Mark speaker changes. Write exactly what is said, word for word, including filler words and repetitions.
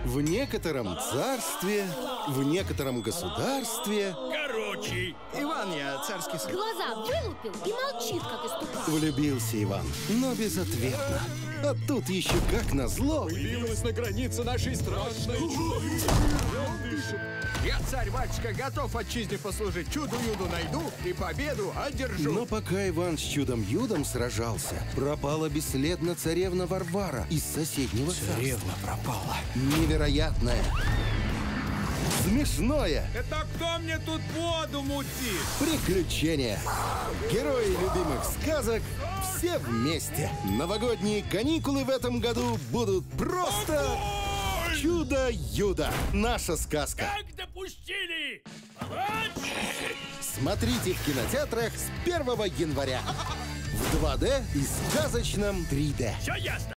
Speaker 1: В некотором царстве, в некотором государстве.
Speaker 2: Короче,
Speaker 3: Иван, я царский сын.
Speaker 4: Глаза вылупил и молчит, как истукан.
Speaker 1: Влюбился Иван, но безответно. А тут еще как назло.
Speaker 3: Появилась на границе нашей страшной. Я, царь-батюшка, готов отчизне послужить. Чуду-юду найду и победу одержу.
Speaker 1: Но пока Иван с чудом-юдом сражался, пропала бесследно царевна Варвара из соседнего царства.
Speaker 3: Царевна пропала.
Speaker 1: Невероятное. Смешное.
Speaker 2: это кто мне тут воду мутит?
Speaker 1: Приключения. Герои любимых сказок все вместе. Новогодние каникулы в этом году будут просто чудо-юдо. Наша сказка.
Speaker 2: Как допустили? Палач!
Speaker 1: Смотрите в кинотеатрах с первого января. В два дэ и сказочном три дэ.
Speaker 2: Все ясно.